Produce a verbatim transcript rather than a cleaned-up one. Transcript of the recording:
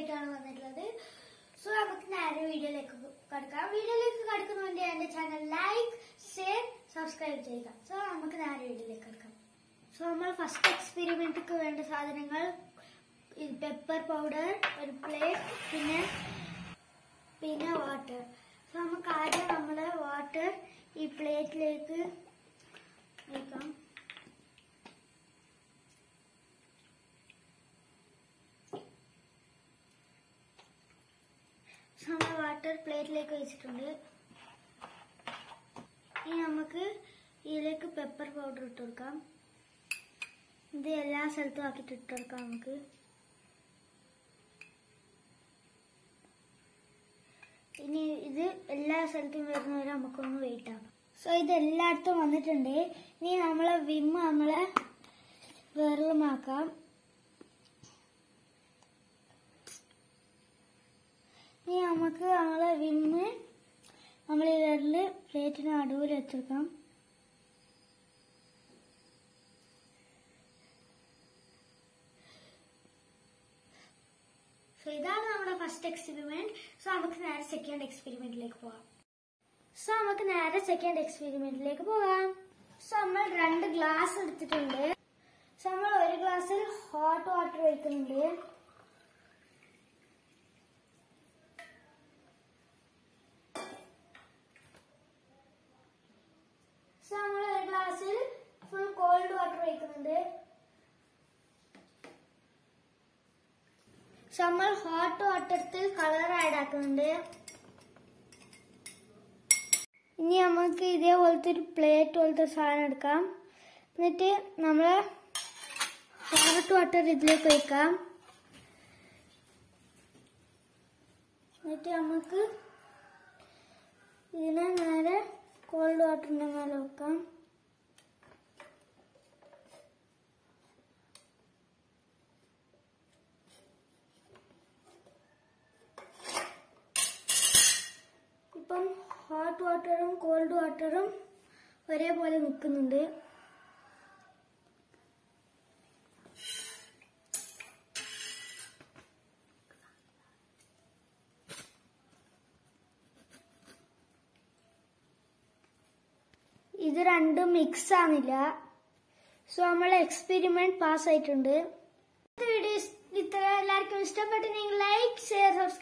ആയിട്ടാണ് വന്നിട്ടുള്ളത്. സോ നമുക്ക് നേരെ വീഡിയോയിലേക്ക് കടക്കാം. വീഡിയോയിലേക്ക് കടക്കുന്നതിന് വേണ്ടി എന്റെ ചാനൽ ലൈക്ക്, ഷെയർ, സബ്സ്ക്രൈബ് ചെയ്യുക. സോ നമുക്ക് നേരെ വീഡിയോയിലേക്ക് കടക്കാം. സോ നമ്മൾ ഫസ്റ്റ് എക്സ്പെരിമെന്റിക്ക് വേണ്ട സാധനങ്ങൾ പെപ്പർ പൗഡർ, ഒരു പ്ലേറ്റ്, പിന്നെ പിന്നെ വാട്ടർ. സോ നമുക്ക് ആദ്യം നമ്മള് വാട്ടർ ഈ പ്ലേറ്റിലേക്ക് വെക്കാം. നമ്മൾ വാട്ടർ പ്ലേറ്റിലേക്ക് വെച്ചിട്ടുണ്ട്. ഇനി നമുക്ക് ഇതിലേക്ക് പെപ്പർ പൗഡർ ഇട്ട് കൊടുക്കാം. ഇത് എല്ലാ സ്ഥലത്തും ആക്കിയിട്ട് ഇട്ട് കൊടുക്കാം. നമുക്ക് ഇനി ഇത് എല്ലാ സ്ഥലത്തും വരുന്നവരെ നമുക്കൊന്ന് വെയിറ്റ് ആക്കാം. സോ ഇത് എല്ലായിടത്തും വന്നിട്ടുണ്ട്. ഇനി നമ്മളെ വിമ്മ് നമ്മളെ വെറുമാക്കാം. ഇനി നമുക്ക് നമ്മളെ വിമ്മ് നമ്മൾ ഈ വിരല് പ്ലേറ്റിന് നടുവിൽ വെച്ചെടുക്കാം. സോ ഇതാണ് നമ്മുടെ ഫസ്റ്റ് എക്സ്പെരിമെന്റ്. സോ നമുക്ക് നേരെ സെക്കൻഡ് എക്സ്പെരിമെന്റിലേക്ക് പോകാം. സോ നമുക്ക് നേരെ സെക്കൻഡ് എക്സ്പെരിമെന്റിലേക്ക് പോകാം. സോ നമ്മൾ രണ്ട് ഗ്ലാസ് എടുത്തിട്ടുണ്ട്. സോ നമ്മൾ ഒരു ഗ്ലാസ്സിൽ ഹോട്ട് വാട്ടർ ഒഴിക്കുന്നുണ്ട്. സോ നമ്മൾ ഒരു ഗ്ലാസ്സിൽ ഫുൾ കോൾഡ് വാട്ടർ ഒഴിക്കുന്നുണ്ട്. സോ നമ്മൾ ഹോട്ട് വാട്ടറിൽ കളർ ആഡ് ആക്കുന്നുണ്ട്. ഇനി നമുക്ക് ഇതേപോലത്തെ ഒരു പ്ലേറ്റ് പോലത്തെ സാധനം എടുക്കാം. എന്നിട്ട് നമ്മള് ഹോട്ട് വാട്ടർ ഇതിലേക്ക് ഒഴിക്കാം. എന്നിട്ട് നമുക്ക് ഇതിനെ നേരെ കോൾഡ് വാട്ടറിന്റെ മേലെ വെക്കാം. ഇപ്പം ഹോട്ട് വാട്ടറും കോൾഡ് വാട്ടറും ഒരേപോലെ നിൽക്കുന്നുണ്ട്. ഇത് രണ്ടും മിക്സ് ആണില്ല. സോ നമ്മളെ എക്സ്പെരിമെന്റ് പാസ് ആയിട്ടുണ്ട്. വീഡിയോ ഇത്ര എല്ലാവർക്കും ഇഷ്ടപ്പെട്ടെങ്കിൽ ലൈക്ക്, ഷെയർ, സബ്സ്ക്രൈബ്